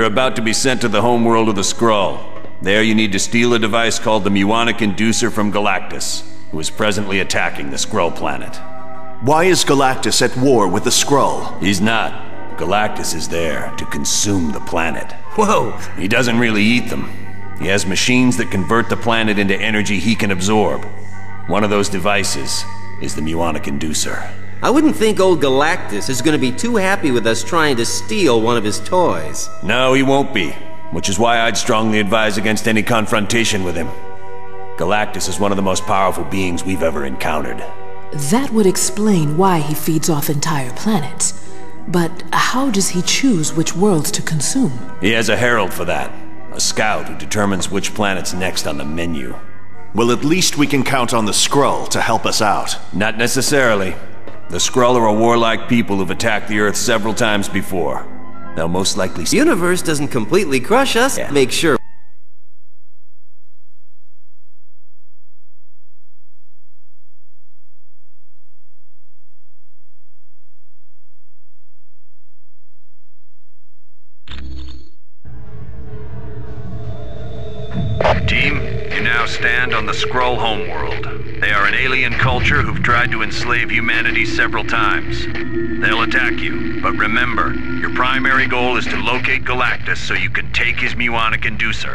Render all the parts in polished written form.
You're about to be sent to the homeworld of the Skrull. There you need to steal a device called the Muonic Inducer from Galactus, who is presently attacking the Skrull planet. Why is Galactus at war with the Skrull? He's not. Galactus is there to consume the planet. Whoa! He doesn't really eat them. He has machines that convert the planet into energy he can absorb. One of those devices is the Muonic Inducer. I wouldn't think old Galactus is gonna be too happy with us trying to steal one of his toys. No, he won't be. Which is why I'd strongly advise against any confrontation with him. Galactus is one of the most powerful beings we've ever encountered. That would explain why he feeds off entire planets. But how does he choose which worlds to consume? He has a herald for that. A scout who determines which planet's next on the menu. Well, at least we can count on the Skrull to help us out. Not necessarily. The Skrull are a warlike people who've attacked the Earth several times before. They'll most likely... The universe doesn't completely crush us. Yeah. Make sure... Team, you now stand on the Skrull homeworld. They are an alien culture who've tried to enslave humanity several times. They'll attack you, but remember, your primary goal is to locate Galactus so you can take his Muonic Inducer.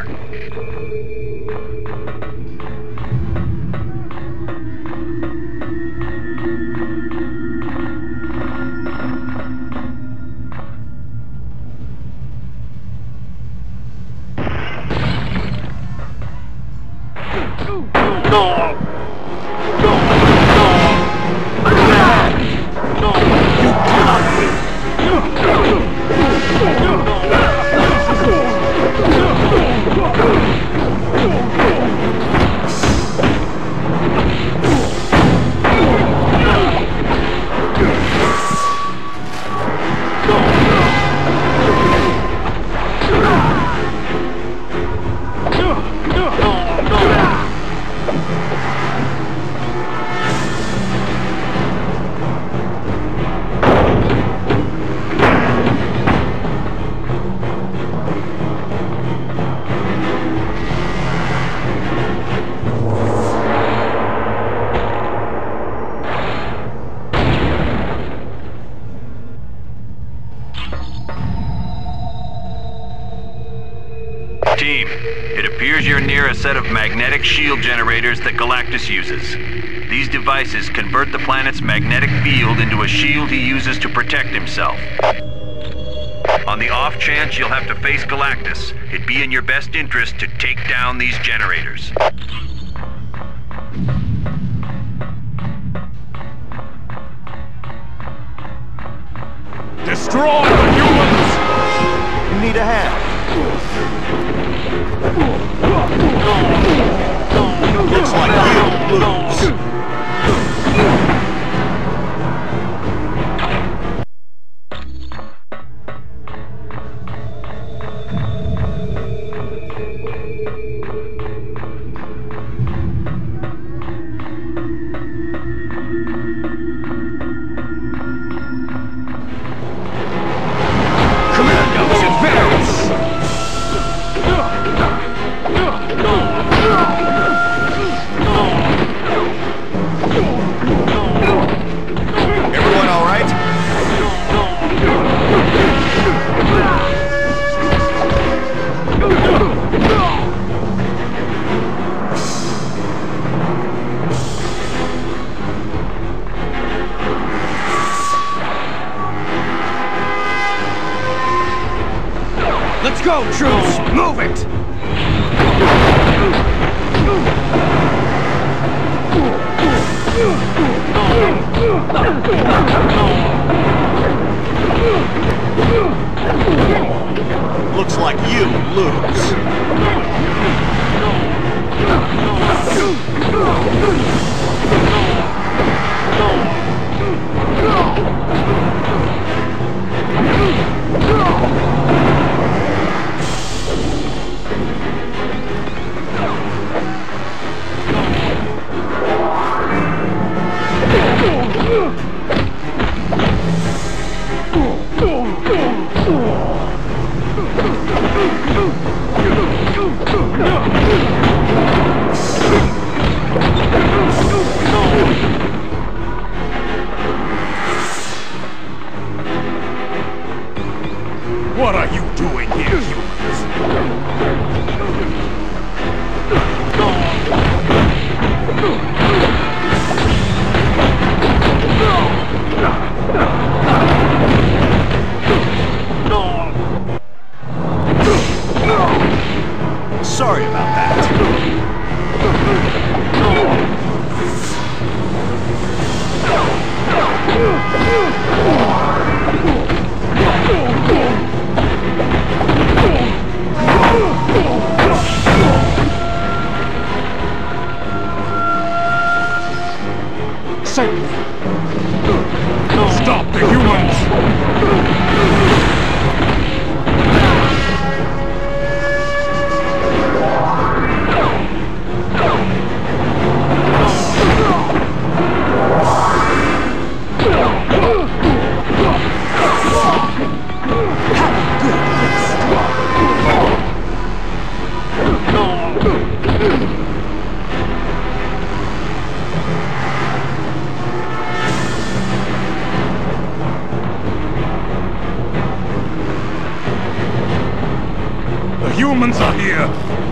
Team, it appears you're near a set of magnetic shield generators that Galactus uses. These devices convert the planet's magnetic field into a shield he uses to protect himself. On the off chance you'll have to face Galactus, it'd be in your best interest to take down these generators. Destroy the humans! You need a hand. Looks like you lose. Commandos advance! Everyone all right? Let's go, troops! Move it! Looks like you lose. Sorry about that. Certainly. Stop the humans! Humans are here!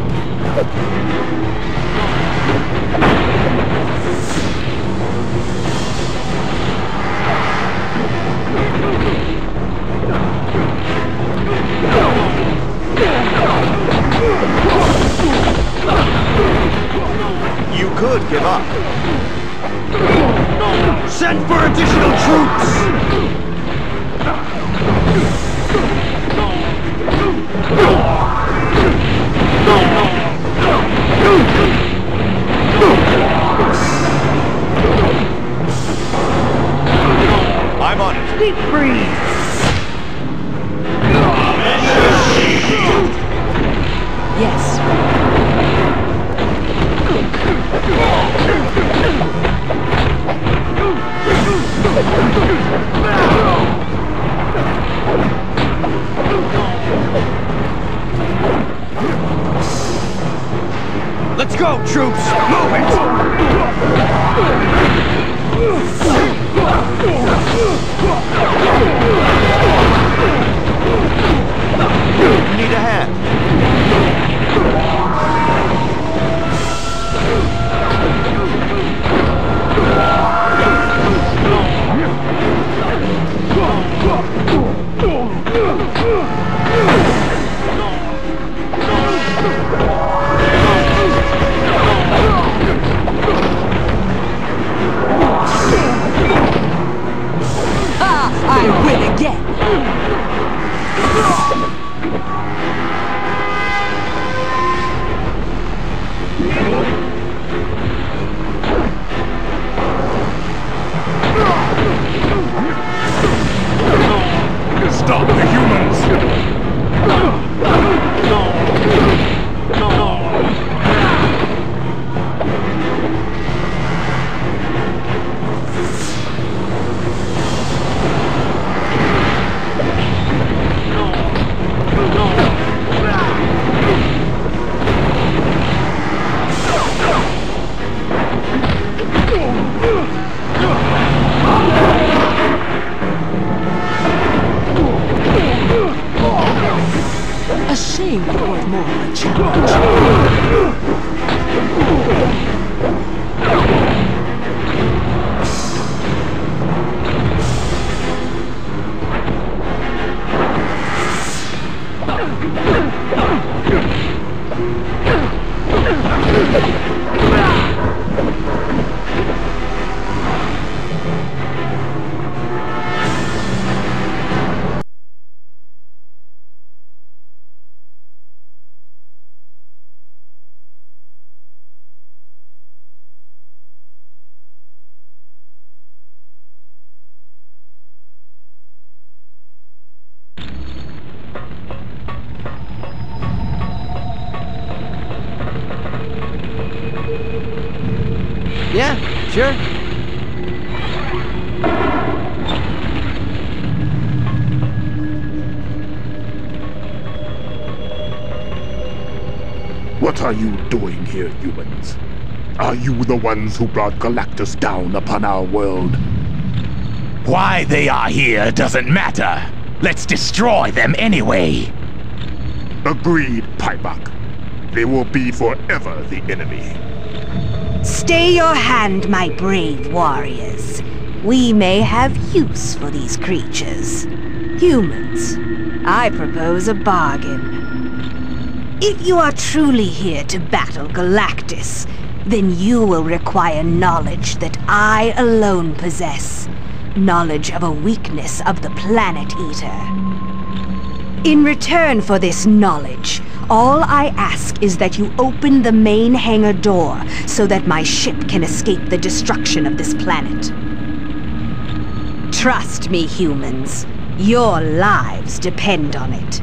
You could give up. Send for additional troops! I'm on it. Deep freeze! Yes. Let's go, troops! Move it! Need a hand. I win again. Stop the humans! A shame it was more of a challenge. Yeah, sure. What are you doing here, humans? Are you the ones who brought Galactus down upon our world? Why they are here doesn't matter. Let's destroy them anyway. Agreed, Paibok. They will be forever the enemy. Stay your hand, my brave warriors. We may have use for these creatures. Humans, I propose a bargain. If you are truly here to battle Galactus, then you will require knowledge that I alone possess. Knowledge of a weakness of the Planet Eater. In return for this knowledge, all I ask is that you open the main hangar door so that my ship can escape the destruction of this planet. Trust me, humans. Your lives depend on it.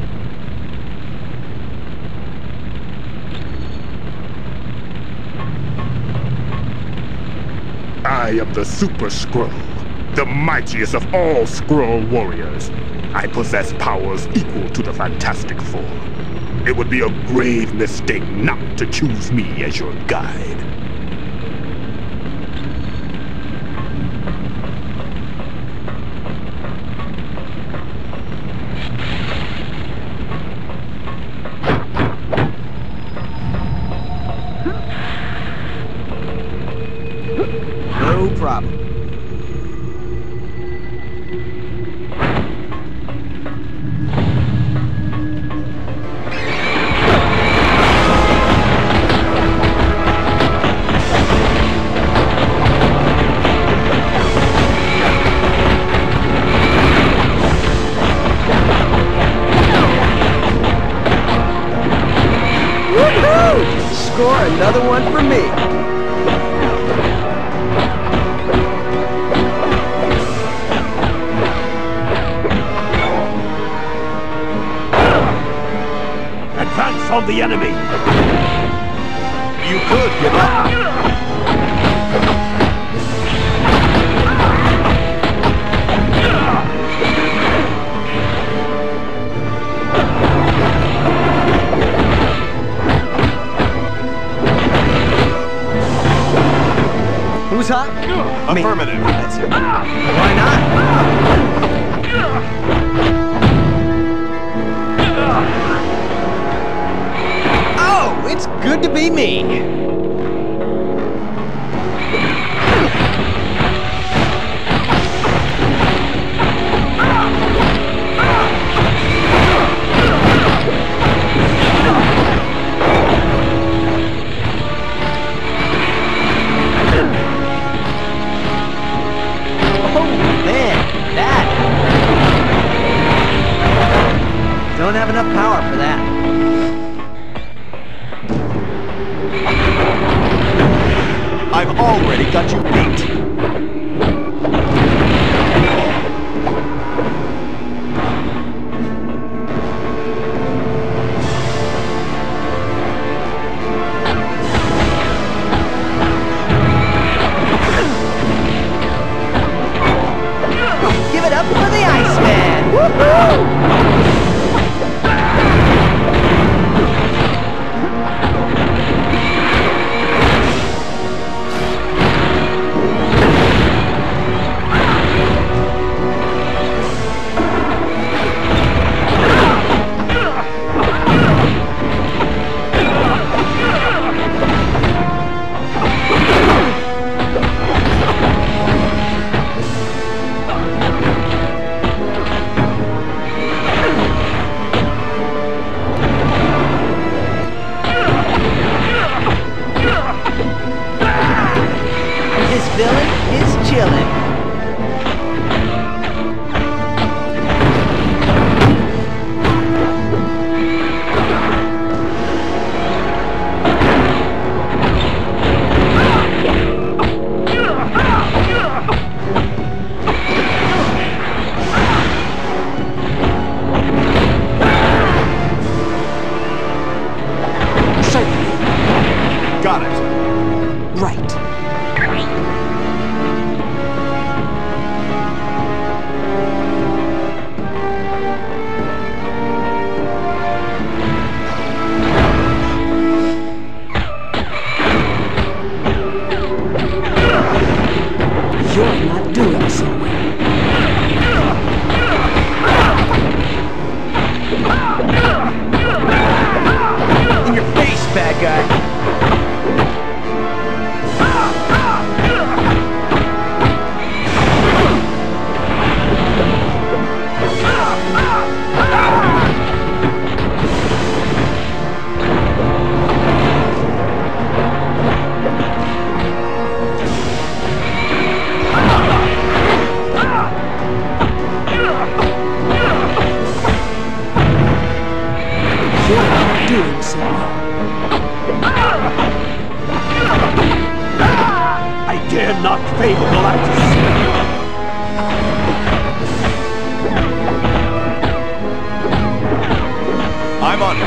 I am the Super Skrull, the mightiest of all Skrull warriors. I possess powers equal to the Fantastic Four. It would be a grave mistake not to choose me as your guide. No problem. Score another one for me. Advance on the enemy! You could give up. Who's hot? Affirmative. That's it. Why not? Oh, it's good to be me. Don't have enough power for that. I've already got you beat. Give it up for the Iceman! Woohoo! Got it. Right. You're not doing so well. In your face, bad guy. doing so. I dare not fail Galactus. I'm on it.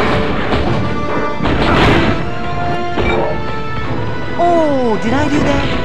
Oh, did I do that?